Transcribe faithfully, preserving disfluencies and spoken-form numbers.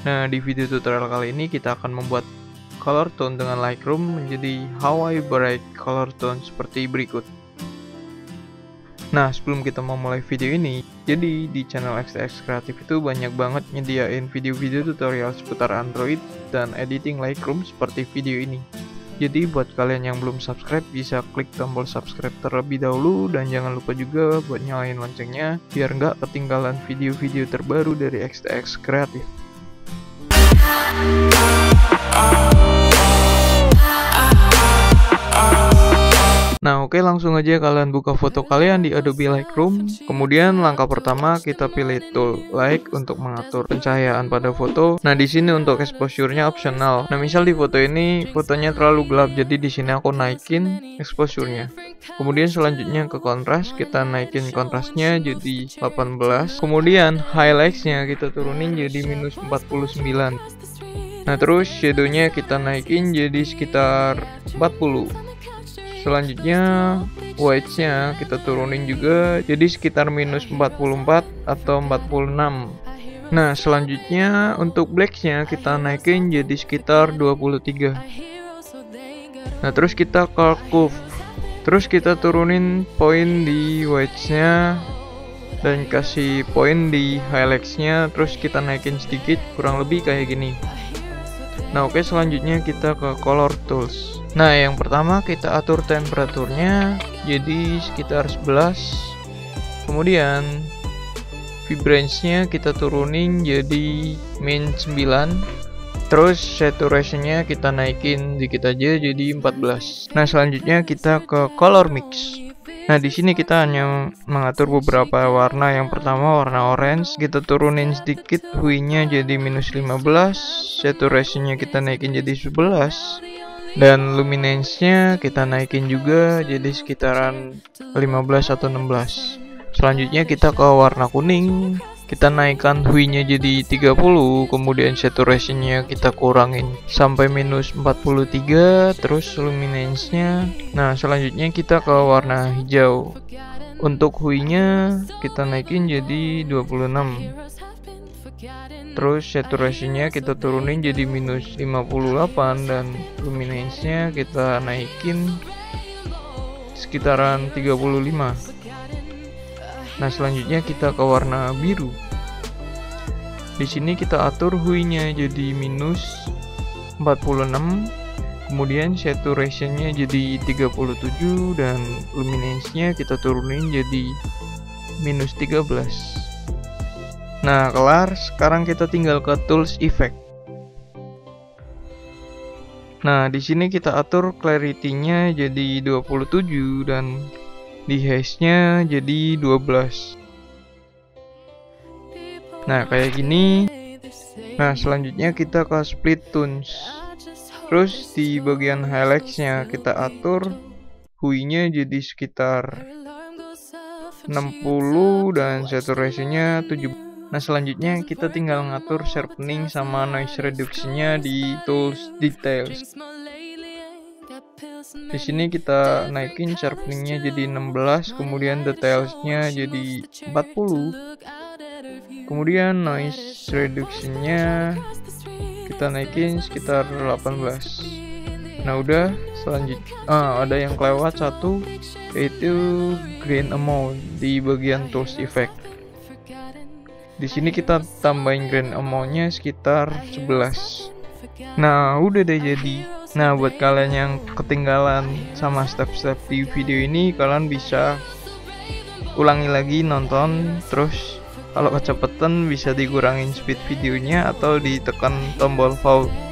Nah, di video tutorial kali ini kita akan membuat color tone dengan Lightroom menjadi Hawaii Bright color tone seperti berikut. Nah, sebelum kita memulai video ini, jadi di channel X T X Kreatif itu banyak banget nyediain video-video tutorial seputar Android dan editing Lightroom seperti video ini. Jadi buat kalian yang belum subscribe bisa klik tombol subscribe terlebih dahulu dan jangan lupa juga buat nyalain loncengnya biar nggak ketinggalan video-video terbaru dari X T X Kreatif. Nah, oke, langsung aja kalian buka foto kalian di Adobe Lightroom. Kemudian langkah pertama kita pilih tool Light untuk mengatur pencahayaan pada foto. Nah, di sini untuk exposure-nya optional. Nah, misal di foto ini fotonya terlalu gelap, jadi di sini aku naikin exposure-nya. Kemudian selanjutnya ke kontras, kita naikin kontrasnya jadi delapan belas. Kemudian highlights-nya kita turunin jadi minus empat puluh sembilan. Nah, terus shadow-nya kita naikin jadi sekitar empat puluh. Selanjutnya whites-nya kita turunin juga jadi sekitar minus empat puluh empat atau empat puluh enam. Nah, selanjutnya untuk black-nya kita naikin jadi sekitar dua puluh tiga. Nah, terus kita ke curve. Terus kita turunin poin di whites-nya dan kasih poin di highlights-nya, terus kita naikin sedikit kurang lebih kayak gini. Nah, oke, selanjutnya kita ke color tools. Nah, yang pertama kita atur temperaturnya jadi sekitar sebelas. Kemudian vibrance-nya kita turunin jadi min sembilan. Terus saturation-nya kita naikin dikit aja jadi empat belas. Nah, selanjutnya kita ke color mix. Nah, di sini kita hanya mengatur beberapa warna. Yang pertama warna orange, kita turunin sedikit hue-nya jadi minus lima belas, saturation-nya kita naikin jadi sebelas, dan luminance-nya kita naikin juga jadi sekitaran lima belas atau enam belas. Selanjutnya kita ke warna kuning, kita naikkan hue-nya jadi tiga puluh, kemudian saturation-nya kita kurangin sampai minus empat puluh tiga, terus luminance-nya. Nah, selanjutnya kita ke warna hijau. Untuk hue-nya kita naikin jadi dua puluh enam. Terus saturation-nya kita turunin jadi minus lima puluh delapan dan luminance-nya kita naikin sekitaran tiga puluh lima. Nah, selanjutnya kita ke warna biru. Di sini kita atur hue-nya jadi minus empat puluh enam, kemudian saturation-nya jadi tiga puluh tujuh dan luminance-nya kita turunin jadi minus tiga belas. Nah, kelar. Sekarang kita tinggal ke tools effect. Nah, di sini kita atur clarity-nya jadi dua puluh tujuh dan di haze-nya jadi dua belas. Nah, kayak gini. Nah, selanjutnya kita ke split tones. Terus di bagian highlights-nya kita atur hue-nya jadi sekitar enam puluh dan saturation-nya tujuh puluh. Nah, selanjutnya kita tinggal ngatur sharpening sama noise reduction-nya di tools details. Di sini kita naikin sharpening-nya jadi enam belas, kemudian details-nya jadi empat puluh. Kemudian noise reduction-nya kita naikin sekitar delapan belas. Nah, udah. Selanjutnya ah, ada yang kelewat satu, yaitu grain amount di bagian tools effect. Di sini kita tambahin grain amount-nya sekitar sebelas. Nah, udah deh jadi. Nah, buat kalian yang ketinggalan sama step-step di video ini, kalian bisa ulangi lagi nonton. Terus kalau kecepatan bisa dikurangin speed videonya atau ditekan tombol pause.